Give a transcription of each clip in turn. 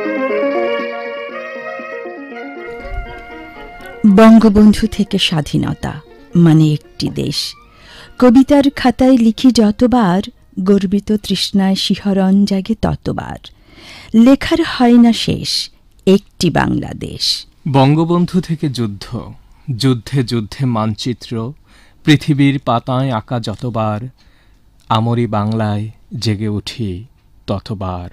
বঙ্গবন্ধু থেকে স্বাধীনতা মানে একটি দেশ। কবিতার খাতায় লিখি যতবার, গর্বিত তৃষ্ণায় শিহরণ জাগে ততবার। লেখার হয় না শেষ, একটি বাংলাদেশ। বঙ্গবন্ধু থেকে যুদ্ধ, যুদ্ধে যুদ্ধে মানচিত্র, পৃথিবীর পাতায় আঁকা যতবার, আমরি বাংলায় জেগে উঠি ততবার।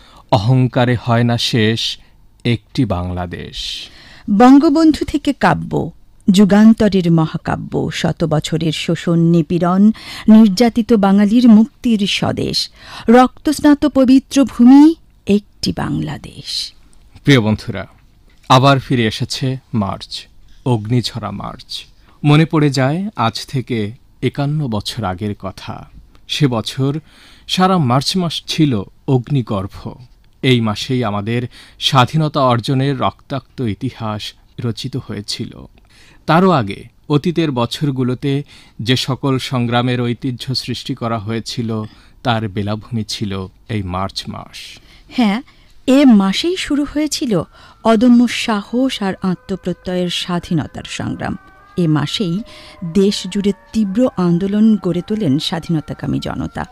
অহংকারে হয় না শেষ, একটি বাংলাদেশ। বঙ্গবন্ধু থেকে কাব্য, যুগান্তরের মহাকাব্য, শত বছরের শোষণ নিপীড়ন, নির্যাতিত বাঙালির মুক্তির স্বদেশ, রক্তস্নাত পবিত্র ভূমি, একটি বাংলাদেশ। প্রিয় বন্ধুরা, আবার ফিরে এসেছে মার্চ, অগ্নিঝরা মার্চ। মনে পড়ে যায় আজ থেকে ৫১ বছর আগের কথা। সে বছর সারা মার্চ মাস ছিল অগ্নিগর্ভ। এই মাসেই আমাদের স্বাধীনতা অর্জনের রক্তাক্ত ইতিহাস রচিত হয়েছিল। তারও আগে অতীতের বছরগুলোতে যে সকল সংগ্রামের ঐতিহ্য সৃষ্টি করা হয়েছিল তার বেলাভূমি ছিল এই মার্চ মাস। হ্যাঁ, এ মাসেই শুরু হয়েছিল অদম্য সাহস আর আত্মপ্রত্যয়ের স্বাধীনতার সংগ্রাম। এ মাসেই দেশ জুড়ে তীব্র আন্দোলন গড়ে তোলেন স্বাধীনতাকামী জনতা।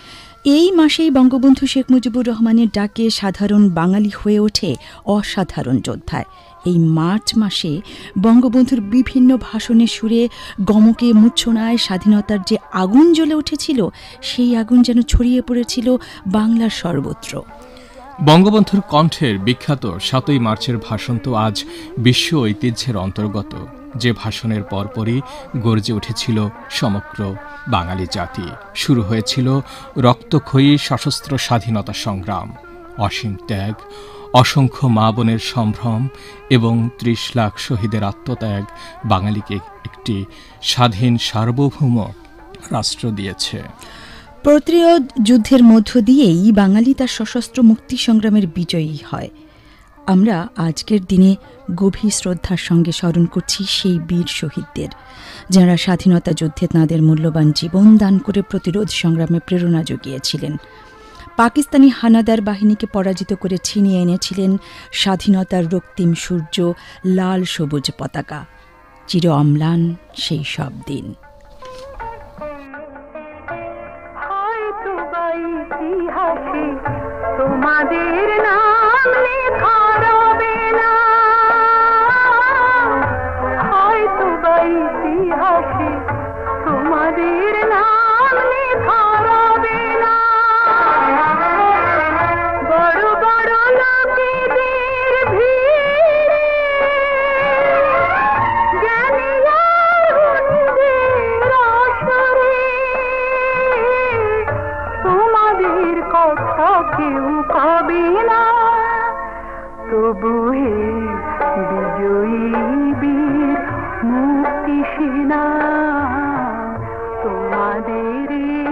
এই মাসেই বঙ্গবন্ধু শেখ মুজিবুর রহমানের ডাকে সাধারণ বাঙালি হয়ে ওঠে অসাধারণ যোদ্ধায়। এই মার্চ মাসে বঙ্গবন্ধুর বিভিন্ন ভাষণের সুরে গমকে মূর্ছনায় স্বাধীনতার যে আগুন জ্বলে উঠেছিল, সেই আগুন যেন ছড়িয়ে পড়েছিল বাংলার সর্বত্র। বঙ্গবন্ধুর কণ্ঠের বিখ্যাত ৭ই মার্চের ভাষণ তো আজ বিশ্ব ঐতিহ্যের অন্তর্গত, যে ভাষণের পরপরই গর্জে উঠেছিল সমগ্র বাঙালি জাতি। শুরু হয়েছিল রক্তক্ষয়ী সশস্ত্র স্বাধীনতা সংগ্রাম। অসীম ত্যাগ, অসংখ্য মা বোনের সম্ভ্রম এবং ৩০ লাখ শহীদের আত্মত্যাগ বাঙালিকে একটি স্বাধীন সার্বভৌম রাষ্ট্র দিয়েছে। প্রতিরোধ যুদ্ধের মধ্য দিয়েই বাঙালি তার সশস্ত্র মুক্তি সংগ্রামের বিজয়ী হয়। আমরা আজকের দিনে গভীর শ্রদ্ধার সঙ্গে স্মরণ করছি সেই বীর শহীদদের, যাঁরা স্বাধীনতা যুদ্ধে তাঁদের মূল্যবান জীবন দান করে প্রতিরোধ সংগ্রামে প্রেরণা জুগিয়েছিলেন। পাকিস্তানি হানাদার বাহিনীকে পরাজিত করে ছিনিয়ে এনেছিলেন স্বাধীনতার রক্তিম সূর্য, লাল সবুজ পতাকা। চির অম্লান সেই সব দিন। তোমাদের নাম লেখা রবে না, হয়তো বা ইতিহাসে তোমাদের নাম লেখা রবে না। বড় বড় লোকেদের ভিড়ে জ্ঞানী আর গুণীদের আসরে তোমাদের কথা কেউ কবে না। তবু হে বিজয়ী বীর মুক্তি সেনা, তোমাদের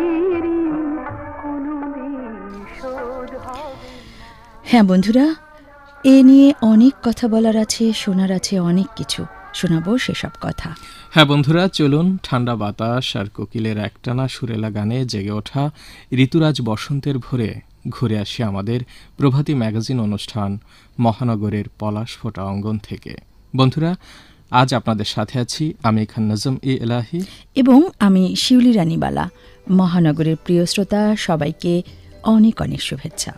কোনদিন শোধ হবে না। হ্যাঁ বন্ধুরা, এ নিয়ে অনেক কথা বলার আছে, শোনার আছে অনেক কিছু। শোনাবো সেসব কথা। হ্যাঁ বন্ধুরা, চলুন ঠান্ডা বাতাস আর কোকিলের একটানা সুরেলা গানে জেগে ওঠা ঋতুরাজ বসন্তের ভোরে ঘুরে আসি আমাদের প্রভাতী ম্যাগাজিন অনুষ্ঠান মহানগরের পলাশ ফোটা অঙ্গন থেকে। বন্ধুরা, আজ আপনাদের সাথে আছি আমি খান নজম ই এলাহি এবং আমি শিউলি রানীবালা। মহানগরের প্রিয় শ্রোতা সবাইকে অনেক অনেক শুভেচ্ছা।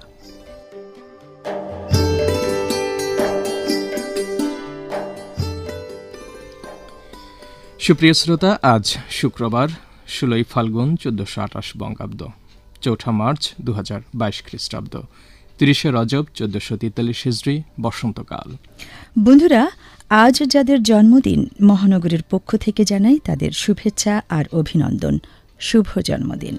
সুপ্রিয় শ্রোতা, আজ শুক্রবার ১৬ই ফাল্গুন ১৪২৮ বঙ্গাব্দ, ৪ঠা মার্চ ২০২২ খ্রিস্টাব্দ, ৩০শে রজব ১৪৪৩ হিজরি, বসন্তকাল। বন্ধুরা, আজ যাদের জন্মদিন মহানগরের পক্ষ থেকে জানাই তাদের শুভেচ্ছা আর অভিনন্দন। শুভ জন্মদিন।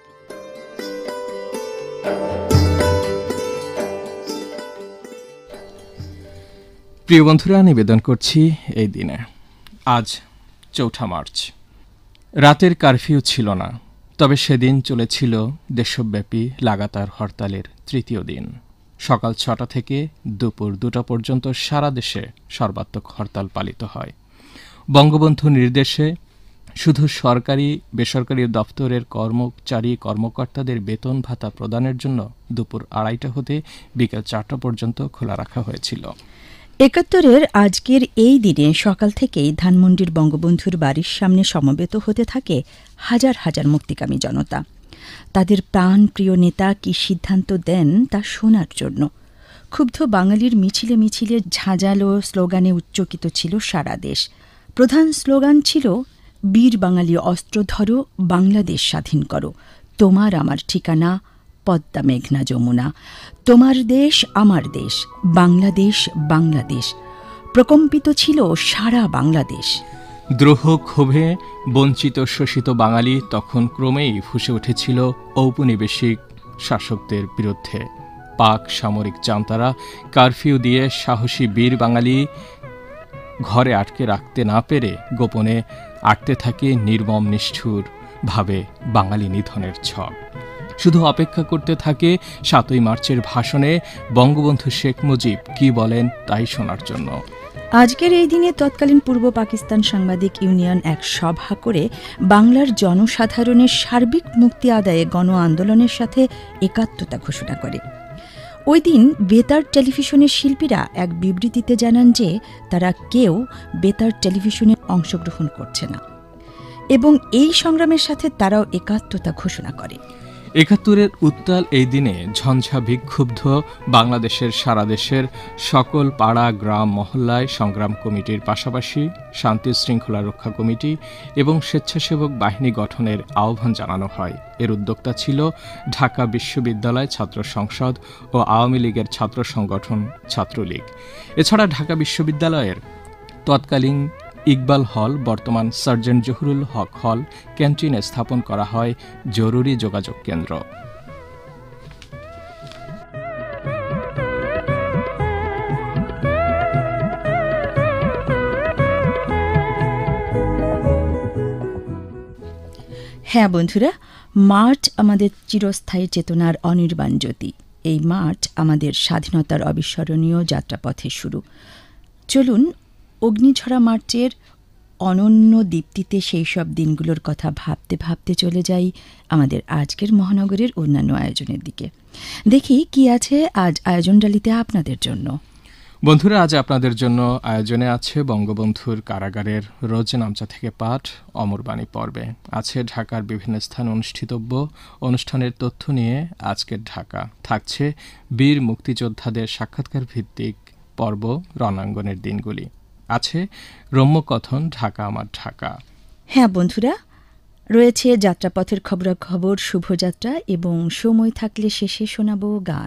প্রিয় বন্ধুরা, নিবেদন করছি এই দিনে, আজ ৪ঠা মার্চ। রাতের কারফিউ ছিল না, তবে সেদিন চলেছিল দেশব্যাপী লাগাতার হরতালের তৃতীয় দিন। সকাল ৬টা থেকে দুপুর ২টা পর্যন্ত সারা দেশে সর্বাত্মক হরতাল পালিত হয়। বঙ্গবন্ধু নির্দেশে শুধু সরকারি বেসরকারি দপ্তরের কর্মচারী কর্মকর্তাদের বেতন ভাতা প্রদানের জন্য দুপুর 2:30 হতে বিকেল 4টা পর্যন্ত খোলা রাখা হয়েছিল। ৭১-এর আজকের এই দিনে সকাল থেকেই ধানমন্ডির বঙ্গবন্ধুর বাড়ির সামনে সমবেত হতে থাকে হাজার হাজার মুক্তিকামী জনতা। তাদের প্রাণপ্রিয় নেতা কি সিদ্ধান্ত দেন তা শোনার জন্য। ক্ষুব্ধ বাঙালির মিছিলে মিছিলে ঝাঁঝালো স্লোগানে উচ্চকিত ছিল সারা দেশ। প্রধান স্লোগান ছিল, বীর বাঙালি অস্ত্র ধরো, বাংলাদেশ স্বাধীন করো, তোমার আমার ঠিকানা পদ্মা মেঘনা যমুনা, তোমার দেশ আমার দেশ, বাংলাদেশ বাংলাদেশ। প্রকম্পিত ছিল সারা বাংলাদেশ। দ্রোহ ক্ষোভে বঞ্চিত শোষিত বাঙালি তখন ক্রমেই ফুঁসে উঠেছিল ঔপনিবেশিক শাসকদের বিরুদ্ধে। পাক সামরিক জান্তারা কারফিউ দিয়ে সাহসী বীর বাঙালি ঘরে আটকে রাখতে না পেরে গোপনে আটতে থাকে নির্মম নিষ্ঠুর ভাবে বাঙালি নিধনের ছক। শুধু অপেক্ষা করতে থাকে 7ই মার্চের ভাষণে বঙ্গবন্ধু শেখ মুজিব কি বলেন তাই শোনার জন্য। আজকের এই দিনে তৎকালীন পূর্ব পাকিস্তান সাংবাদিক ইউনিয়ন এক সভা করে বাংলার জনসাধারণের সার্বিক মুক্তি আদায়ে গণ আন্দোলনের সাথে একাত্মতা ঘোষণা করে। ওই দিন বেতার টেলিভিশনের শিল্পীরা এক বিবৃতিতে জানান যে তারা কেউ বেতার টেলিভিশনে অংশগ্রহণ করছে না এবং এই সংগ্রামের সাথে তারাও একাত্মতা ঘোষণা করে। ৭১-এর উত্তাল এই দিনে ঝঞ্ঝা বিক্ষুব্ধ বাংলাদেশের সারা দেশের সকল পাড়া গ্রাম মহল্লায় সংগ্রাম কমিটির পাশাপাশি শান্তি শৃঙ্খলা রক্ষা কমিটি এবং স্বেচ্ছাসেবক বাহিনী গঠনের আহ্বান জানানো হয়। এর উদ্যোক্তা ছিল ঢাকা বিশ্ববিদ্যালয় ছাত্র সংসদ ও আওয়ামী লীগের ছাত্র সংগঠন ছাত্রলীগ। এছাড়া ঢাকা বিশ্ববিদ্যালয়ের তৎকালীন ইকবাল হল, বর্তমান সার্জেন্ট জহুরুল হক হল, ক্যান্টিনে স্থাপন করা হয় জরুরি যোগাযোগ কেন্দ্র। হ্যাঁ বন্ধুরা, মার্চ আমাদের চিরস্থায়ী চেতনার অনির্বাণ জ্যোতি। এই মার্চ আমাদের স্বাধীনতার অবিস্মরণীয় যাত্রাপথের শুরু। চলুন অগ্নিঝরা মার্চের অনন্য দীপ্তিতে সেই সব দিনগুলোর কথা ভাবতে ভাবতে চলে যাই আমাদের আজকের মহানগরের অন্যান্য আয়োজনের দিকে। দেখি কি আছে আজ আয়োজনডালিতে আপনাদের জন্য। বন্ধুরা, আজ আপনাদের জন্য আয়োজনে আছে বঙ্গবন্ধুর কারাগারের রোজ নামচা থেকে পাঠ অমরবাণী পর্বে, আছে ঢাকার বিভিন্ন স্থানে অনুষ্ঠিতব্য অনুষ্ঠানের তথ্য নিয়ে আজকের ঢাকা, থাকছে বীর মুক্তিযোদ্ধাদের সাক্ষাৎকার ভিত্তিক পর্ব রণাঙ্গনের দিনগুলি, আছে রম্যকথন ঢাকা আমার ঢাকা। হ্যাঁ বন্ধুরা, রয়েছে যাত্রাপথের খবরাখবর, শুভযাত্রা এবং সময় থাকলে শেষে শোনাবো গান।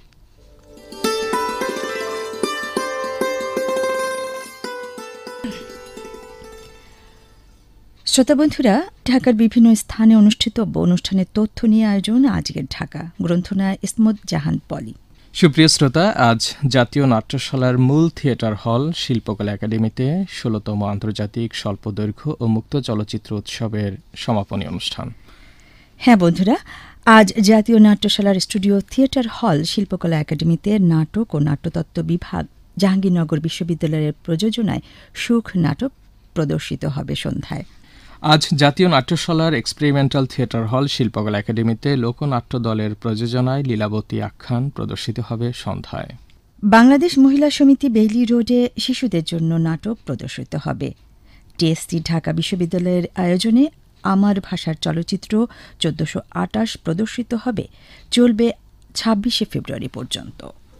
শ্রোতা বন্ধুরা, ঢাকার বিভিন্ন স্থানে অনুষ্ঠিতব্য অনুষ্ঠানের তথ্য নিয়ে আয়োজন আজকের ঢাকা। গ্রন্থনা ইসমত জাহান পলি। সুপ্রিয় শ্রোতা, আজ জাতীয় নাট্যশালার মূল থিয়েটার হল শিল্পকলা একাডেমিতে 16তম আন্তর্জাতিক স্বল্পদৈর্ঘ্য ও মুক্ত চলচ্চিত্র উৎসবের সমাপনী অনুষ্ঠান। হ্যাঁ বন্ধুরা, আজ জাতীয় নাট্যশালার স্টুডিও থিয়েটার হল শিল্পকলা একাডেমিতে নাটক ও নাট্যতত্ত্ব বিভাগ জাহাঙ্গীরনগর বিশ্ববিদ্যালয়ের প্রযোজনায় সুখ নাটক প্রদর্শিত হবে সন্ধ্যায়। আজ জাতীয় নাট্যশালার এক্সপেরিমেন্টাল থিয়েটার হল শিল্পকলা একাডেমিতে লোকনাট্য দলের প্রযোজনায় লীলাবতী আখ্যান প্রদর্শিত হবে সন্ধ্যায়। বাংলাদেশ মহিলা সমিতি বেইলি রোডে শিশুদের জন্য নাটক প্রদর্শিত হবে। টিএসসি ঢাকা বিশ্ববিদ্যালয়ের আয়োজনে আমার ভাষার চলচ্চিত্র 1428 প্রদর্শিত হবে, চলবে 26শে ফেব্রুয়ারি পর্যন্ত।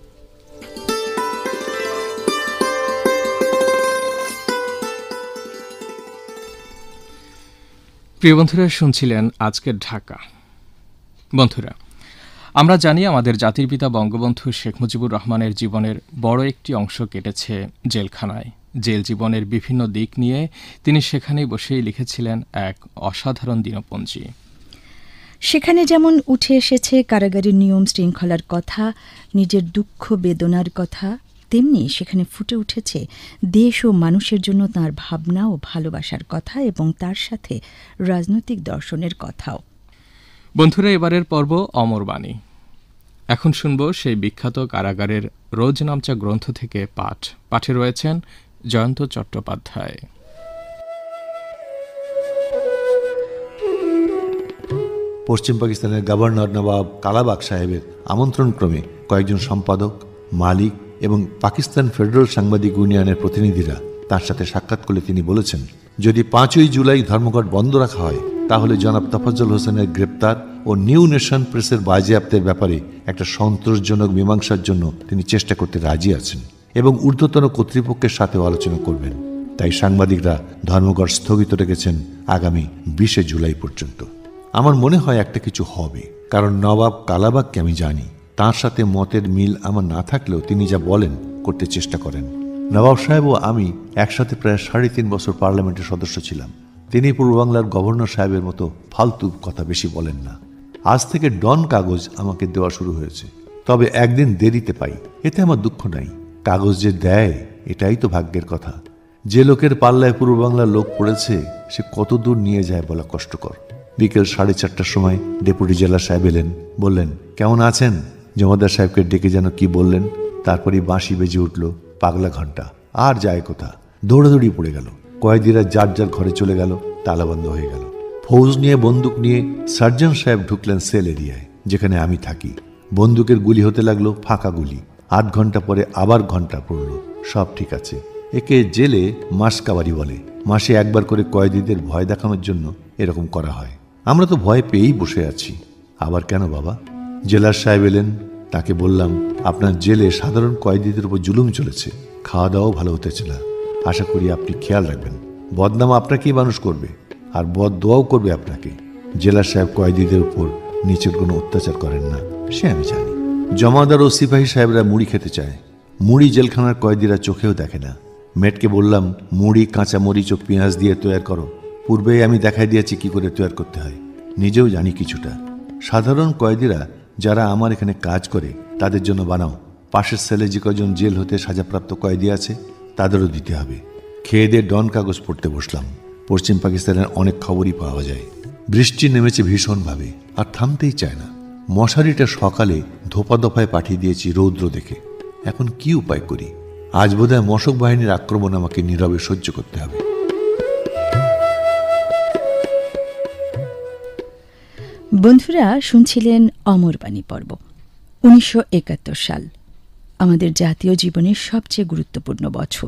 প্রিয় বন্ধুরা, শুনছিলেন আজকের ঢাকা। বন্ধুরা, আমরা জানি আমাদের জাতির পিতা বঙ্গবন্ধু শেখ মুজিবুর রহমানের জীবনের বড় একটি অংশ কেটেছে জেলখানায়। জেল জীবনের বিভিন্ন দিক নিয়ে তিনি সেখানেই বসেই লিখেছিলেন এক অসাধারণ দিনপঞ্জি। সেখানে যেমন উঠে এসেছে কারাগারের নিয়ম শৃঙ্খলার কথা, নিজের দুঃখ বেদনার কথা, তেমনি সেখানে ফুটে উঠেছে দেশ ও মানুষের জন্য তাঁর ভাবনা ও ভালোবাসার কথা এবং তার সাথে রাজনৈতিক দর্শনের কথাও। বন্ধুরা, এবারের পর্ব অমরবাণী। এখন শুনব সেই বিখ্যাত কারাগারের রোজ নামচা গ্রন্থ থেকে পাঠে রয়েছেন জয়ন্ত চট্টোপাধ্যায়। পশ্চিম পাকিস্তানের গভর্নর নবাব কালাবাগ সাহেবের আমন্ত্রণক্রমে কয়েকজন সম্পাদক, মালিক এবং পাকিস্তান ফেডারেল সাংবাদিক ইউনিয়নের প্রতিনিধিরা তার সাথে সাক্ষাৎ করলে তিনি বলেছেন, যদি 5ই জুলাই ধর্মঘট বন্ধ রাখা হয় তাহলে জনাব তফাজ্জল হোসেনের গ্রেপ্তার ও নিউ নেশন প্রেসের বাজেয়াপ্তের ব্যাপারে একটা সন্তোষজনক মীমাংসার জন্য তিনি চেষ্টা করতে রাজি আছেন এবং ঊর্ধ্বতন কর্তৃপক্ষের সাথেও আলোচনা করবেন। তাই সাংবাদিকরা ধর্মঘট স্থগিত রেখেছেন আগামী 20 জুলাই পর্যন্ত। আমার মনে হয় একটা কিছু হবে, কারণ নবাব কালাবাগকে আমি জানি। তার সাথে মতের মিল আমার না থাকলেও তিনি যা বলেন করতে চেষ্টা করেন। নবাব সাহেব ও আমি একসাথে প্রায় 3.5 বছর পার্লামেন্টের সদস্য ছিলাম। তিনি পূর্ব বাংলার গভর্নর সাহেবের মতো ফালতু কথা বেশি বলেন না। আজ থেকে ডন কাগজ আমাকে দেওয়া শুরু হয়েছে, তবে একদিন দেরিতে পাই, এতে আমার দুঃখ নাই। কাগজ যে দেয় এটাই তো ভাগ্যের কথা। যে লোকের পাল্লায় পূর্ব বাংলার লোক পড়েছে সে কত দূর নিয়ে যায় বলা কষ্টকর। বিকেল 4:30টার সময় ডেপুটি জেলা সাহেব এলেন, বললেন, কেমন আছেন? জমাদার সাহেবকে ডেকে যেন কি বললেন। তারপরই বাঁশি বেজে উঠল, পাগলা ঘন্টা। আর যায় কোথা, দৌড়াদৌড়ি পড়ে গেল। কয়েদিরা যার যার ঘরে চলে গেল, তালাবন্ধ হয়ে গেল। ফৌজ নিয়ে বন্দুক নিয়ে সার্জন সাহেব ঢুকলেন সেল এরিয়ায়, যেখানে আমি থাকি। বন্দুকের গুলি হতে লাগলো, ফাঁকা গুলি। 8 ঘন্টা পরে আবার ঘন্টা পড়ল, সব ঠিক আছে। একে জেলে মাসকাবারি বলে। মাসে একবার করে কয়েদিদের ভয় দেখানোর জন্য এরকম করা হয়। আমরা তো ভয় পেয়েই বসে আছি। আবার কেন বাবা? জেলার সাহেব এলেন, তাকে বললাম, আপনার জেলে সাধারণ কয়েদিদের উপর জুলুম চলেছে, খাওয়া দাওয়াও ভালো হতেছে না। আশা করি আপনি খেয়াল রাখবেন। বদনাম আপনাকেই মানুষ করবে, আর বদ দোয়াও করবে আপনাকে। জেলার সাহেব কয়েদিদের উপর নিচের কোনো অত্যাচার করেন না, সে আমি জানি। জমাদার ও সিপাহী সাহেবরা মুড়ি খেতে চায়। মুড়ি জেলখানার কয়েদিরা চোখেও দেখে না। মেটকে বললাম, মুড়ি কাঁচা মরিচ ও পেঁয়াজ দিয়ে তৈরি করো। পূর্বেই আমি দেখাই দিয়েছি কি করে তৈরি করতে হয়, নিজেও জানি কিছুটা। সাধারণ কয়েদিরা যারা আমার এখানে কাজ করে তাদের জন্য বানাও। পাশের সেলে যে কজন জেল হতে সাজাপ্রাপ্ত কয়েদি আছে তাদেরও দিতে হবে। খেয়ে দিয়ে ডন কাগজ পড়তে বসলাম। পশ্চিম পাকিস্তানের অনেক খবরই পাওয়া যায়। বৃষ্টি নেমেছে ভীষণভাবে, আর থামতেই চায় না। মশারিটা সকালে ধোপা দফায় পাঠিয়ে দিয়েছি রৌদ্র দেখে। এখন কি উপায় করি? আজ বোধহয় মশক বাহিনীর আক্রমণ আমাকে নীরবে সহ্য করতে হবে। বন্ধুরা, শুনছিলেন অমরবাণী পর্ব। 1971 সাল আমাদের জাতীয় জীবনের সবচেয়ে গুরুত্বপূর্ণ বছর।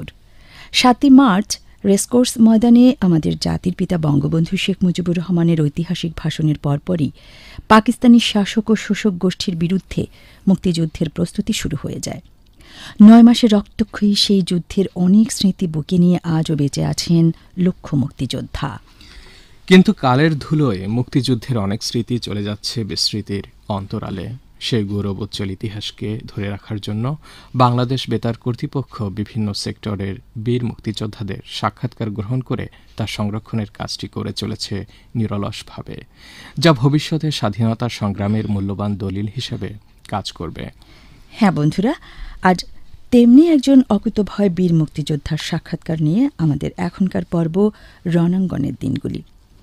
7ই মার্চ রেসকোর্স ময়দানে আমাদের জাতির পিতা বঙ্গবন্ধু শেখ মুজিবুর রহমানের ঐতিহাসিক ভাষণের পরপরই পাকিস্তানি শাসক ও শোষক গোষ্ঠীর বিরুদ্ধে মুক্তিযুদ্ধের প্রস্তুতি শুরু হয়ে যায়। 9 মাসের রক্তক্ষয়ী সেই যুদ্ধের অনেক স্মৃতি বুকে নিয়ে আজও বেঁচে আছেন লক্ষ মুক্তিযোদ্ধা। কিন্তু কালের ধুলোয় মুক্তিযুদ্ধের অনেক স্মৃতি চলে যাচ্ছে বিস্মৃতির অন্তরালে। সেই গৌরবোজ্জ্বল ইতিহাসকে ধরে রাখার জন্য বাংলাদেশ বেতার কর্তৃপক্ষ বিভিন্ন সেক্টরের বীর মুক্তিযোদ্ধাদের সাক্ষাৎকার গ্রহণ করে তার সংরক্ষণের কাজটি করে চলেছে নিরলসভাবে, যা ভবিষ্যতে স্বাধীনতা সংগ্রামের মূল্যবান দলিল হিসেবে কাজ করবে। হ্যাঁ বন্ধুরা, আজ তেমনি একজন অকুতভয় বীর মুক্তিযোদ্ধার সাক্ষাৎকার নিয়ে আমাদের এখনকার পর্ব রণাঙ্গনের দিনগুলি।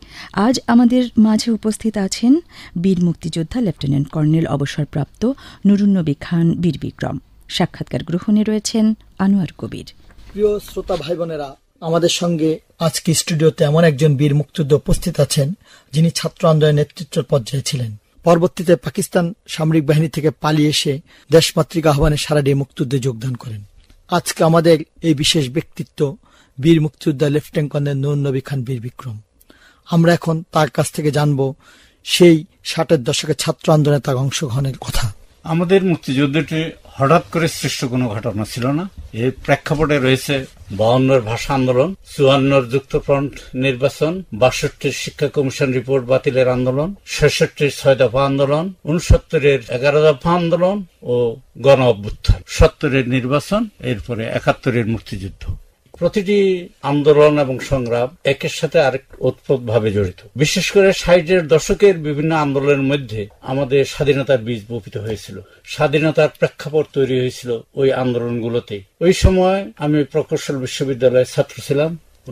আজ আমাদের মাঝে উপস্থিত আছেন বীর মুক্তিযোদ্ধা লেফটেন্যান্ট কর্নেল অবসরপ্রাপ্ত নুরুন্নবী খান বীর বিক্রম। সাক্ষাৎকার গ্রহণে রয়েছেন আনোয়ার কবির। প্রিয় শ্রোতা ভাই বোনেরা, আমাদের সঙ্গে আজকে স্টুডিওতে এমন একজন বীর মুক্তিযোদ্ধা উপস্থিত আছেন যিনি ছাত্র আন্দোলনের নেতৃত্ব পর্যায়ে ছিলেন। পরবর্তীতে পাকিস্তান সামরিক বাহিনী থেকে পালিয়ে এসে দেশমাতৃক আহ্বানে সারা দিয়ে মুক্তিযুদ্ধে যোগদান করেন। আজকে আমাদের এই বিশেষ ব্যক্তিত্ব বীর মুক্তিযোদ্ধা লেফটেন্যান্ট কর্নেল নুরুন্নবী খান বীর বিক্রম। আমরা এখন তার কাছ থেকে জানব সেই 60-এর দশকের ছাত্র আন্দোলনে তার অংশগ্রহণের কথা। আমাদের মুক্তিযুদ্ধটি হঠাৎ করে সৃষ্ট কোনো ঘটনা ছিল না। এর প্রেক্ষাপটে রয়েছে 52-এর ভাষা আন্দোলন, 54-এর যুক্তফ্রন্ট নির্বাচন, 62-এর শিক্ষা কমিশন রিপোর্ট বাতিলের আন্দোলন, 66-এর 6 দফা আন্দোলন, 69-এর 11 দফা আন্দোলন ও গণ অভ্যুত্থান, 70-এর নির্বাচন, এরপরে 71-এর মুক্তিযুদ্ধ। প্রতিটি আন্দোলন এবং সংগ্রাম একের সাথে আরেক ওতপ্রোতভাবে জড়িত। বিশেষ করে 60-এর দশকের বিভিন্ন আন্দোলনের মধ্যে আমাদের স্বাধীনতার বীজ বপিত হয়েছিল। স্বাধীনতার প্রেক্ষাপট তৈরি হয়েছিল ওই আন্দোলনগুলোতে। ওই সময় আমি প্রকৌশল বিশ্ববিদ্যালয়ের ছাত্র ছিলাম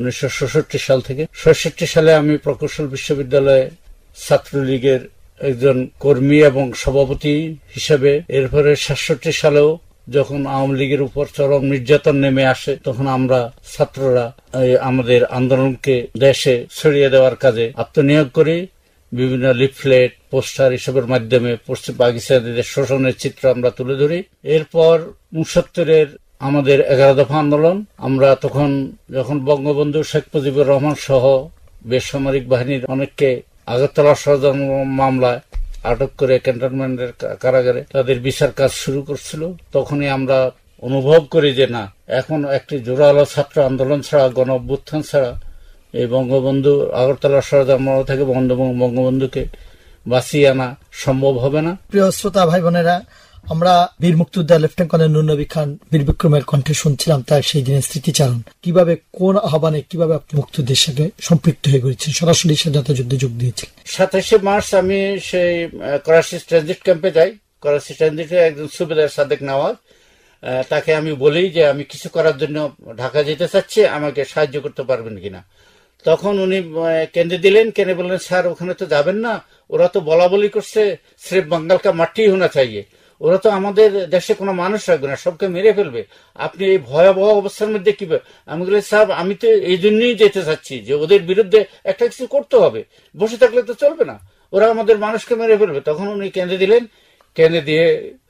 1966 সাল থেকে। 66 সালে আমি প্রকৌশল বিশ্ববিদ্যালয়ে ছাত্রলীগের একজন কর্মী এবং সভাপতি হিসেবে, এরপরে 67 সালেও যখন আওয়ামী লীগের উপর চরম নির্যাতন নেমে আসে তখন আমরা ছাত্ররা আমাদের আন্দোলনকে দেশে ছড়িয়ে দেওয়ার কাজে আত্মনিয়োগ করি বিভিন্ন লিফলেট, পোস্টার এসবের মাধ্যমে পশ্চিম পাকিস্তানিদের শোষণের চিত্র আমরা তুলে ধরি। এরপর 69-এর আমাদের 11 দফা আন্দোলন, আমরা তখন যখন বঙ্গবন্ধু শেখ মুজিবুর রহমান সহ বেসামরিক বাহিনীর অনেককে আগরতলা ষড়যন্ত্র মামলায় আটক করে ক্যান্টনমেন্টের কারাগারে তাদের বিচার কাজ শুরু করছিল, তখনই আমরা অনুভব করি যে না, এখন একটি জোরালো ছাত্র আন্দোলন ছাড়া, গণ অভ্যুত্থান ছাড়া এই বঙ্গবন্ধু আগরতলা ষড়যন্ত্র থেকে বঙ্গবন্ধুকে বাঁচিয়ে আনা সম্ভব হবে না। প্রিয় শ্রোতা ভাই বোনেরা, আমরা বীর মুক্তিযোদ্ধা লেফটেন্যান্ট কর্নেল নুর নবী খান বীর বিক্রমের কণ্ঠে শুনছিলাম তার সেই দিনের স্মৃতিচারণ, কিভাবে কোন আহ্বানে কিভাবে আপনি মুক্তিযুদ্ধের সাথে সম্পৃক্ত হয়ে গেছেন, সরাসরি স্বাধীনতা যুদ্ধে যোগ দিয়েছিলেন। 27 মার্চ আমি সেই করাচি ট্রানজিট ক্যাম্পে যাই। করাচি ট্রানজিটে একজন সুবেদার সাদেক নওয়াজ, তাকে আমি বলি যে আমি কিছু করার জন্য ঢাকা যেতে চাচ্ছি, আমাকে সাহায্য করতে পারবেন কিনা। তখন উনি কেঁদে দিলেন, কেঁদে বললেন, স্যার ওখানে তো যাবেন না, ওরা তো বলা বলি করছে সির্ফ বাঙ্গালকা মাটি হোনা চাইয়ে, ওরা তো আমাদের দেশে কোনো মানুষ রাখবে না, সবকে মেরে ফেলবে, আপনি এই ভয়াবহ অবস্থার মধ্যে কি। আমি বলি, স্যার আমি তো এই জন্যই যেতে চাচ্ছি যে ওদের বিরুদ্ধে একটা কিছু করতে হবে, বসে থাকলে তো চলবে না, ওরা আমাদের মানুষকে মেরে ফেলবে। তখন উনি কেঁদে দিলেন, কেঁদে দিয়ে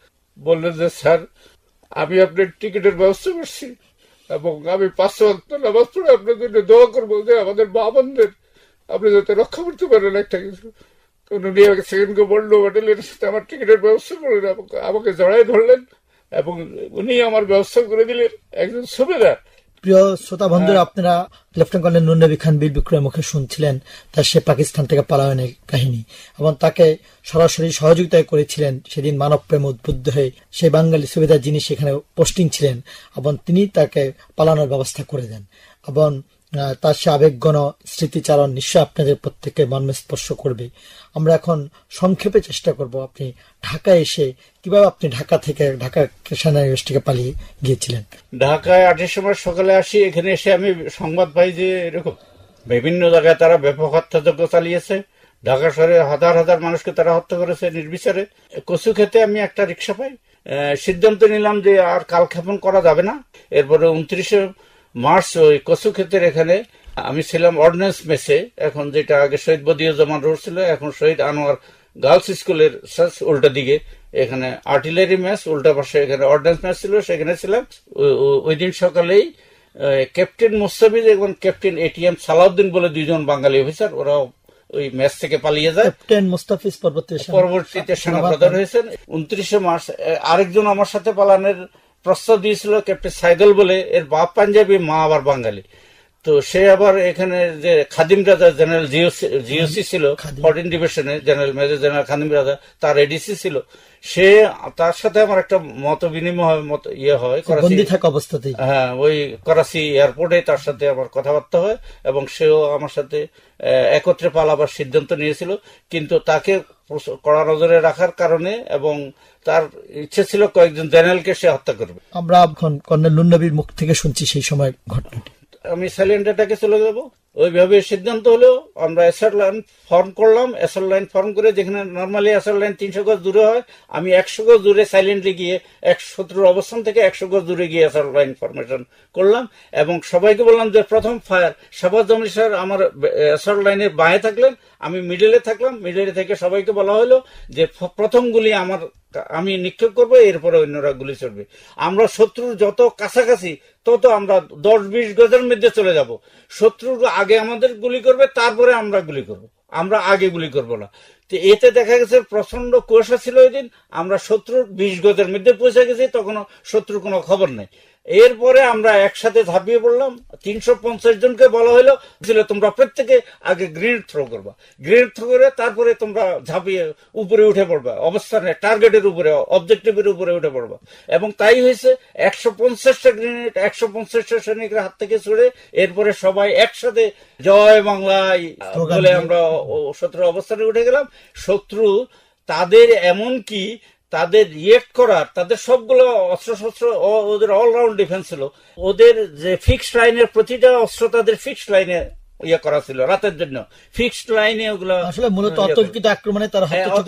বললেন যে স্যার আমি আপনার টিকিটের ব্যবস্থা করছি এবং আমি 5 ওয়াক্ত নামাজ পড়ে আপনার জন্য দোয়া করবো যে আমাদের মা বোনদের আপনি যাতে রক্ষা করতে পারেন একটা কিছু। উনি আমাকে সেকেন্ড বললো হোটেলের সাথে আমার টিকিটের ব্যবস্থা করলেন, আমাকে জড়াই ধরলেন এবং উনি আমার ব্যবস্থা করে দিলেন, একজন সুবেদার। প্রিয় শ্রোতা বন্ধুরা, আপনারা লেফটেন্যান্ট কর্নেল নুর নবী খান বীর বিক্রমের মুখে শুনছিলেন তার সে পাকিস্তান থেকে পলায়নের কাহিনী, এবং তাকে সরাসরি সহযোগিতা করেছিলেন সেদিন মানব প্রেম উদ্বুদ্ধ হয়ে সেই বাঙালি সুবেদার যিনি সেখানে পোস্টিং ছিলেন, এবং তিনি তাকে পালানোর ব্যবস্থা করে দেন। এবং তার সে আবেগঘন স্মৃতিচারণ নিশ্চয় আপনাদের প্রত্যেককে মর্মে স্পর্শ করবে। আমরা এখন সংক্ষেপে চেষ্টা করব আপনি ঢাকায় এসে কিভাবে আপনি ঢাকা থেকে ঢাকা সেনানিবাস থেকে পালিয়ে গিয়েছিলেন। ঢাকায় 8-এর সময় সকালে আসি, এখানে এসে আমি সংবাদ পাই যে এরকম বিভিন্ন জায়গায় তারা ব্যাপক হত্যাযজ্ঞ চালিয়েছে, ঢাকা শহরে হাজার হাজার মানুষকে তারা হত্যা করেছে নির্বিচারে। কচু খেতে আমি একটা রিক্সা পাই, সিদ্ধান্ত নিলাম যে আর কালক্ষেপণ করা যাবে না। এরপরে 29 মার্চ ওই কচু ক্ষেতের এখানে আমি ছিলাম অর্ডিন্যান্স মেসে, এখন যেটা আগে শহীদ বদিউজ্জামান রোড ছিল, এখন শহীদ আনোয়ার গার্লস স্কুলের উল্টা দিকে এখানে আর্টিলারি ম্যাচ, উল্টা পাশে এখানে অর্ডিন্যান্স ম্যাচ ছিল, সেখানে ছিলাম। ওই দিন সকালেই ক্যাপ্টেন মুস্তাফিজ এবং ক্যাপ্টেন এটিএম সালাউদ্দিন বলে 2 জন বাঙালি অফিসার, ওরা ওই ম্যাচ থেকে পালিয়ে যায়। ক্যাপ্টেন মুস্তাফিজ পরবর্তীতে সেনাপ্রধান হয়েছেন। 29 মার্চ আরেকজন আমার সাথে পালানোর প্রস্তাব দিয়েছিল, ক্যাপ্টেন সাইদল বলে, এর বাপ পাঞ্জাবি মা আবার বাঙালি। তো সে আবার এখানে যে খাদিম রাজা জেনারেল জিওসি ছিল 14 ডিভিশনে, জেনারেল মেজর জেনারেল খাদিম রাজা তার এডিসি ছিল, সে তার সাথে আমার একটা মত বিনিময় হয় বন্দী থাকা অবস্থাতেই, হ্যাঁ ওই করাচি এয়ারপোর্টে তার সাথে আমার কথাবার্তা হয় এবং সেও আমার সাথে একত্রে পালাবার সিদ্ধান্ত নিয়েছিল, কিন্তু তাকে কড়া নজরে রাখার কারণে এবং তার ইচ্ছে ছিল কয়েকজন জেনারেলকে সে হত্যা করবে। আমরা এখন কর্নেল নুর নবীর মুখ থেকে শুনছি সেই সময় ঘটনাটি। আমি সাইলেন্ট অ্যাটাকে চলে যাব, ওইভাবে সিদ্ধান্ত হলো। আমরা এসআর লাইন ফর্ম করলাম, এসআর লাইন ফর্ম করে যেখানে নর্মালি এসআর লাইন 300 গজ দূরে হয়, আমি 100 গজ দূরে সাইলেন্টলি গিয়ে শত্রুর অবস্থান থেকে 100 গজ দূরে গিয়ে এসআর লাইন ফরমেশন করলাম এবং সবাইকে বললাম যে প্রথম ফায়ার শাহবাজ জামিল স্যার আমার এসআর লাইনের বাঁয়ে থাকলেন, আমি মিডলে থাকলাম। মিডলে থেকে সবাইকে বলা হলো যে প্রথম গুলি আমি নিক্ষেপ করবো, এরপরে অন্যরা গুলি চলবে। আমরা শত্রুর যত কাছাকাছি তত আমরা 10-20 গজের মধ্যে চলে যাব। শত্রুর আগে আমাদের গুলি করবে, তারপরে আমরা গুলি করব, আমরা আগে গুলি করব না। তো এতে দেখা গেছে প্রচন্ড কুয়াশা ছিল ওই দিন, আমরা শত্রুর 20 গজের মধ্যে পৌঁছে গেছি, তখনও শত্রুর কোনো খবর নেই। এরপরে আমরা একসাথে ঝাঁপিয়ে পড়লাম। 350 জনকে বলা হলো তোমরা প্রত্যেকে আগে গ্রেনেড থ্রো করবা, গ্রেনেড থ্রো করে তারপরে তোমরা ঝাঁপিয়ে উপরে উঠে পড়বা, অবস্থানে টার্গেটের উপরে অবজেক্টিভের উপরে উঠে পড়বা। এবং তাই হয়েছে, 150টা গ্রেনেড 150টা সৈনিকের হাত থেকে ছুড়ে এরপরে সবাই একসাথে জয় বাংলা বলে আমরা শত্রু অবস্থানে উঠে গেলাম। শত্রু তাদের এমন কি তাদের রিয়েক্ট করার, তাদের সবগুলো অস্ত্রশস্ত্র, ওদের অলরাউন্ড ডিফেন্স ছিল, ওদের যে ফিক্সড লাইনের প্রতিটা অস্ত্র তাদের ফিক্সড লাইনে করা ছিল রাতের জন্য, ফিক্সড লাইনে ওগুলো আসলে মূলত অতর্কিত আক্রমণে তারা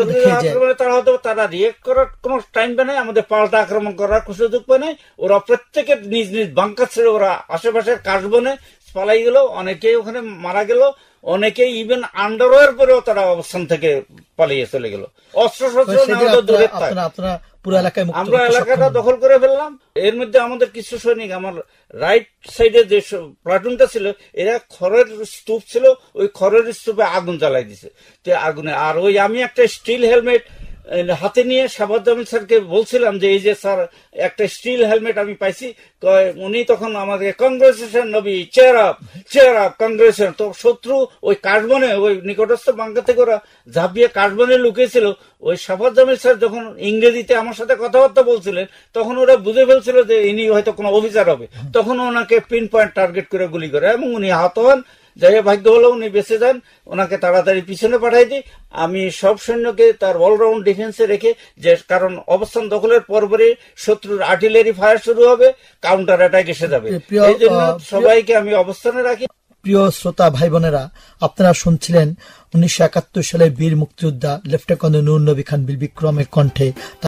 হয়তো তারা রিয়েক্ট করার কোনো টাইম পায় নাই, আমাদের পাল্টা আক্রমণ করার সুযোগ পায় নাই। ওরা প্রত্যেকে নিজ নিজ বাংকার ছেড়ে ওরা আশেপাশের কাশবনে পালাই গেল, অনেকেই ওখানে মারা গেল, অনেকে ইভেন আন্ডারওয়্যার পরেও তারা অবস্থান থেকে পালিয়ে চলে গেল। অস্ত্রশস্ত্র নেওয়া তো দূরের থাক, আমরা এলাকাটা দখল করে ফেললাম। এর মধ্যে আমাদের কিছু সৈনিক, আমার রাইট সাইডে যে প্লাটুনটা ছিল, এরা খড়ের স্তূপ ছিল, ওই খড়ের স্তূপে আগুন জ্বালাই দিছে। আগুনে আর ওই আমি একটা স্টিল হেলমেট হাতে নিয়ে শাহাবুজ্জামান স্যারকে বলছিলাম যে এই যে স্যার একটা স্টিল হেলমেট আমি পাইছি। উনি তখন আমাকে কংগ্রেচুলেশন নবী, চেয়ার আপ কংগ্রেচুলেশন। তো শত্রু ওই কাশবনে, ওই নিকটস্থ বাঙ্কা থেকে ওরা ঝাঁপিয়ে কাশবনে লুকিয়েছিল। ওই শাহাবুজ্জামান স্যার যখন ইংরেজিতে আমার সাথে কথাবার্তা বলছিলেন, তখন ওরা বুঝে ফেলছিল যে ইনি হয়তো কোনো অফিসার হবে। তখন ওনাকে পিন পয়েন্ট টার্গেট করে গুলি করে এবং উনি আহত হন। যাই ভাগ্য হলো উনি বেঁচে যান, ওনাকে তাড়াতাড়ি পিছনে পাঠাই দিই। আমি সব সৈন্যকে তার অলরাউন্ড ডিফেন্সে রেখে, যে কারণ অবস্থান দখলের পরপরই শত্রুর আর্টিলারি ফায়ার শুরু হবে, কাউন্টার অ্যাটাক এসে যাবে, এই জন্য সবাইকে আমি অবস্থানে রাখি। প্রিয় শ্রোতা ভাই বোনেরা, আপনারা শুনছিলেন 1971 সালের বীর মুক্তিযোদ্ধা লেফটেন্যান্ট কর্নেল নূর নবী খান বীর বিক্রমের কণ্ঠে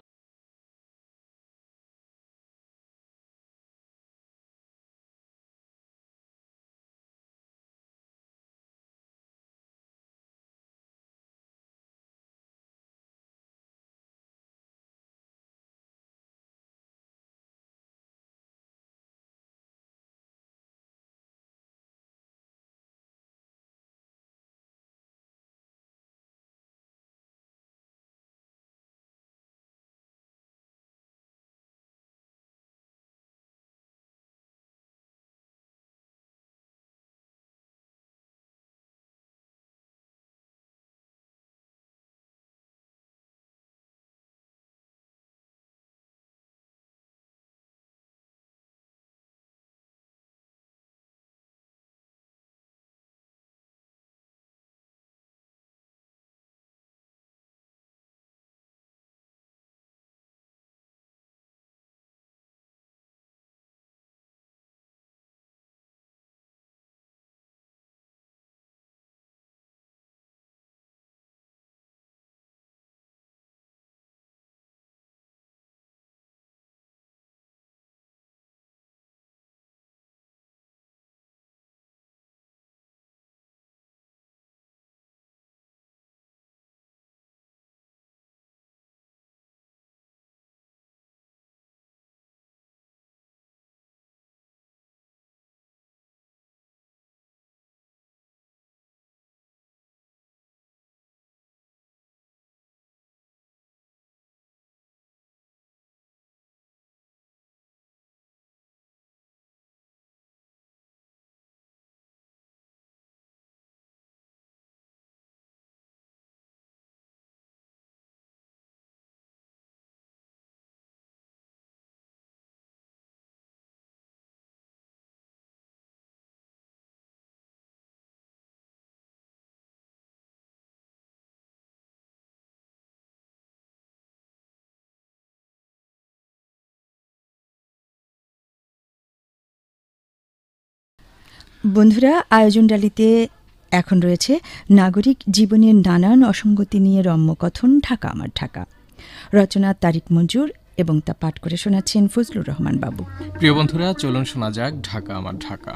বন্ধুরা, আয়োজন ডালিতে এখন রয়েছে নাগরিক জীবনের নানান অসঙ্গতি নিয়ে রম্যকথন ঢাকা আমার ঢাকা। রচনা তারিক মঞ্জুর এবং তা পাঠ করে শোনাচ্ছেন ফজলুর রহমান বাবু। প্রিয় বন্ধুরা, চলুন শোনা যাক ঢাকা আমার ঢাকা।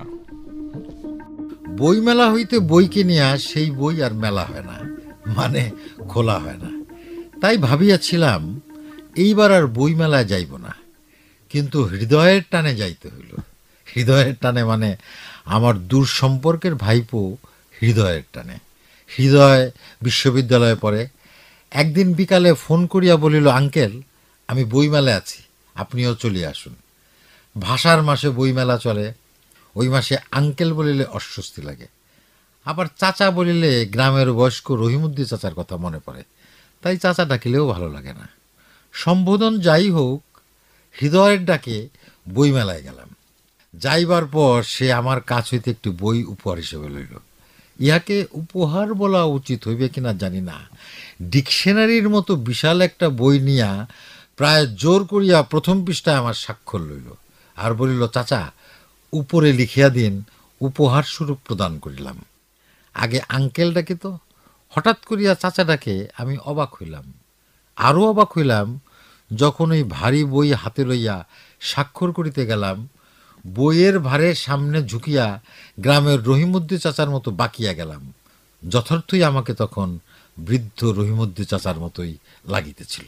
বইমেলা হইতে বই কিনিয়া সেই বই আর মেলা হয় না, মানে খোলা হয় না। তাই ভাবিয়াছিলাম এইবার আর বইমেলায় যাইব না, কিন্তু হৃদয়ের টানে যাইতে হইল। হৃদয়ের টানে মানে আমার দূর সম্পর্কের ভাইপো হৃদয়ের টানে। হৃদয় বিশ্ববিদ্যালয়ে পড়ে। একদিন বিকালে ফোন করিয়া বলিল, আঙ্কেল আমি বইমেলায় আছি, আপনিও চলে আসুন। ভাষার মাসে বইমেলা চলে, ওই মাসে আঙ্কেল বলিলে অস্বস্তি লাগে, আবার চাচা বলিলে গ্রামের বয়স্ক রহিমুদ্দিন চাচার কথা মনে পড়ে, তাই চাচা ডাকিলেও ভালো লাগে না। সম্বোধন যাই হোক, হৃদয়ের ডাকে বইমেলায় গেলাম। যাইবার পর সে আমার কাছ হইতে একটি বই উপহার হিসেবে লইল। ইহাকে উপহার বলা উচিত হইবে কিনা জানি না। ডিকশনারির মতো বিশাল একটা বই নিয়া প্রায় জোর করিয়া প্রথম পৃষ্ঠায় আমার স্বাক্ষর লইল আর বলিল, চাচা উপরে লিখিয়া দিন, উপহার স্বরূপ প্রদান করিলাম। আগে আঙ্কেল ডাকে তো, হঠাৎ করিয়া চাচা ডাকে আমি অবাক হইলাম। আরও অবাক হইলাম যখন ওই ভারী বই হাতে লইয়া স্বাক্ষর করিতে গেলাম, বইয়ের ভারে সামনে ঝুঁকিয়া গ্রামের রহিমুদ্দিন চাচার মতো বাকিয়া গেলাম। যথার্থই আমাকে তখন বৃদ্ধ রহিমউদ্দিন চাচার মতোই লাগিতেছিল।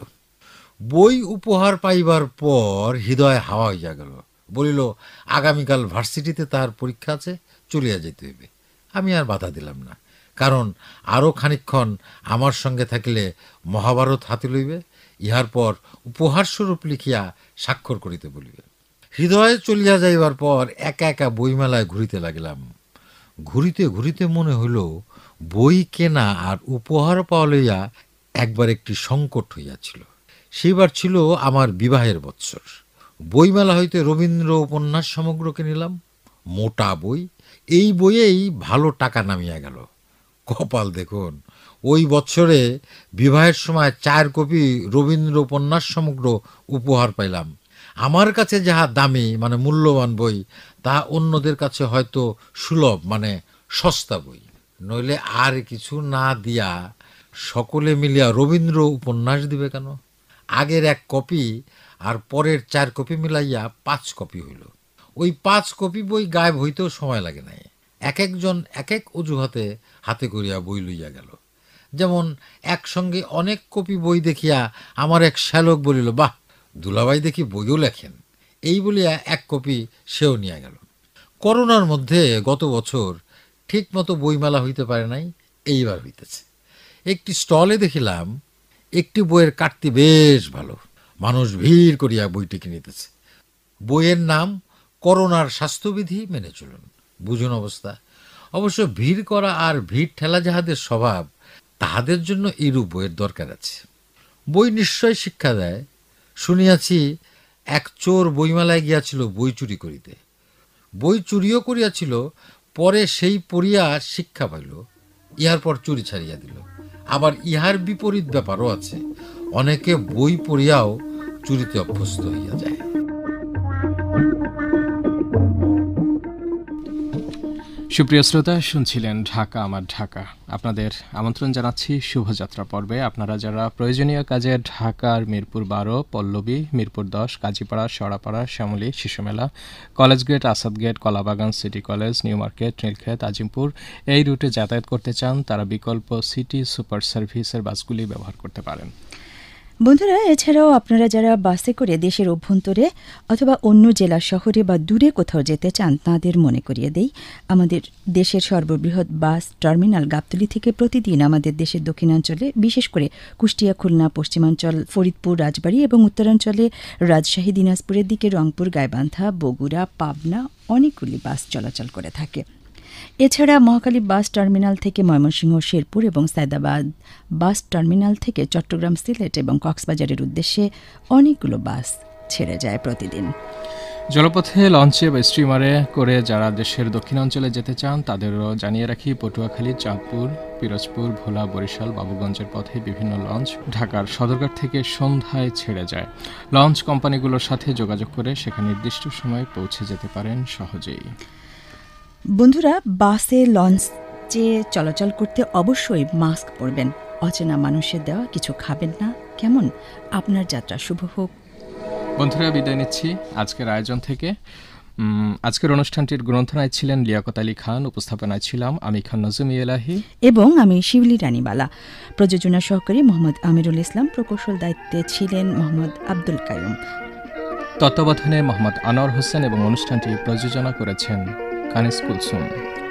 বই উপহার পাইবার পর হৃদয় হাওয়া হইয়া গেল। বলিল, আগামীকাল ভার্সিটিতে তার পরীক্ষা আছে, চলিয়া যেতে হইবে। আমি আর বাধা দিলাম না, কারণ আরও খানিকক্ষণ আমার সঙ্গে থাকিলে মহাভারত হাতে লইবে, ইহার পর উপহারস্বরূপ লিখিয়া স্বাক্ষর করিতে বলিবে। হৃদয়ে চলিয়া যাইবার পর একা একা বইমেলায় ঘুরিতে লাগিলাম। ঘুরিতে ঘুরিতে মনে হইল বই কেনা আর উপহার পাওয়া লইয়া একবার একটি সংকট হইয়াছিল। সেইবার ছিল আমার বিবাহের বৎসর। বইমেলা হইতে রবীন্দ্র উপন্যাস সমগ্র কিনিলাম, মোটা বই। এই বইয়েই ভালো টাকা নামিয়া গেল। কপাল দেখুন, ওই বৎসরে বিবাহের সময় 4 কপি রবীন্দ্র উপন্যাস সমগ্র উপহার পাইলাম। আমার কাছে যাহা দামি মানে মূল্যবান বই, তাহা অন্যদের কাছে হয়তো সুলভ মানে সস্তা বই। নইলে আর কিছু না দিয়া সকলে মিলিয়া রবীন্দ্র উপন্যাস দিবে কেন? আগের 1 কপি আর পরের 4 কপি মিলাইয়া 5 কপি হইল। ওই 5 কপি বই গায়েব হইতেও সময় লাগে নাই। এক একজন এক এক অজুহাতে হাতে করিয়া বই লইয়া গেল। যেমন একসঙ্গে অনেক কপি বই দেখিয়া আমার এক শ্যালক বলিল, বাহ, দুলাভাই দেখি বইও লেখেন। এই বলিয়া 1 কপি সেও নিয়ে গেল। করোনার মধ্যে গত বছর ঠিক মতো বইমেলা হইতে পারে নাই, এইবার হইতেছে। একটি স্টলে দেখিলাম একটি বইয়ের কাটতি বেশ ভালো। মানুষ ভিড় করিয়া বইটি কিনিতেছে। বইয়ের নাম করোনার স্বাস্থ্যবিধি মেনে চলুন। বুঝুন অবস্থা। অবশ্য ভিড় করা আর ভিড় ঠেলা যাহাদের স্বভাব, তাহাদের জন্য এইরূপ বইয়ের দরকার আছে। বই নিশ্চয় শিক্ষা দেয়। শুনিয়াছি এক চোর বইমেলায় গিয়াছিল বই চুরি করিতে। বই চুরিও করিয়াছিল, পরে সেই পড়িয়া শিক্ষা পাইল, ইহার পর চুরি ছাড়িয়া দিল। আবার ইহার বিপরীত ব্যাপারও আছে। অনেকে বই পড়িয়াও চুরিতে অভ্যস্ত হইয়া যায়। সুপ্রিয় শ্রোতা, শুনছিলেন ঢাকা আমার ঢাকা। আপনাদের আমন্ত্রণ জানাচ্ছি শুভযাত্রা পর্বে। আপনারা যারা প্রয়োজনীয় কাজে ঢাকার Mirpur 12, Pallabi, Mirpur 10, Kazipara, Sarapara, Shyamoli, Shishumela, college gate, Asad gate, Kalabagan, city college, new market, Nilkhet, Azimpur এই রুটে যাতায়াত করতে চান, তারা বিকল্প সিটি সুপার সার্ভিসের বাসগুলি ব্যবহার করতে পারেন। বন্ধুরা, এছাড়াও আপনারা যারা বাসে করে দেশের অভ্যন্তরে অথবা অন্য জেলা শহরে বা দূরে কোথাও যেতে চান, তাঁদের মনে করিয়ে দেই, আমাদের দেশের সর্ববৃহৎ বাস টার্মিনাল গাবতলী থেকে প্রতিদিন আমাদের দেশের দক্ষিণাঞ্চলে, বিশেষ করে কুষ্টিয়া, খুলনা, পশ্চিমাঞ্চল, ফরিদপুর, রাজবাড়ী এবং উত্তরাঞ্চলে রাজশাহী, দিনাজপুরের দিকে রংপুর, গাইবান্ধা, বগুড়া, পাবনা অনেকগুলি বাস চলাচল করে থাকে। এছাড়া মহাখালী বাস টার্মিনাল থেকে ময়মনসিংহ, শেরপুর এবং সায়দাবাদ বাস টার্মিনাল থেকে চট্টগ্রাম, সিলেট এবং কক্সবাজারের উদ্দেশ্যে অনেকগুলো বাস ছেড়ে যায় প্রতিদিন। জলপথে, লঞ্চে বা স্টিমারে করে যারা দেশের দক্ষিণাঞ্চলে যেতে চান, তাদেরও জানিয়ে রাখি, পটুয়াখালী, চাঁদপুর, পিরোজপুর, ভোলা, বরিশাল, বাবুগঞ্জের পথে বিভিন্ন লঞ্চ ঢাকার সদরঘাট থেকে সন্ধ্যায় ছেড়ে যায়। লঞ্চ কোম্পানিগুলোর সাথে যোগাযোগ করে সেখানে নির্দিষ্ট সময়ে পৌঁছে যেতে পারেন সহজেই। বন্ধুরা, বাসে, লঞ্চে চলাচল করতে অবশ্যই মাস্ক পরবেন। অচেনা মানুষের দেওয়া কিছু খাবেন না। কেমন? আপনার যাত্রা শুভ হোক। বন্ধুরা, বিদায় নিচ্ছি আজকের আয়োজন থেকে। আজকের অনুষ্ঠানটির গ্রন্থনায় ছিলেন লিয়াকত আলী খান, উপস্থাপনায় ছিলাম আমি খান নজমি এলাহি এবং আমি শিউলি রানীবালা। প্রযোজনা সহকারী মোহাম্মদ আমিরুল ইসলাম, প্রকৌশল দায়িত্বে ছিলেন মোহাম্মদ আব্দুল কাইয়ুম, তত্ত্বাবধানে মোহাম্মদ আনোয়ার হোসেন এবং অনুষ্ঠানটি প্রযোজনা করেছেন কানিস কুলসুম।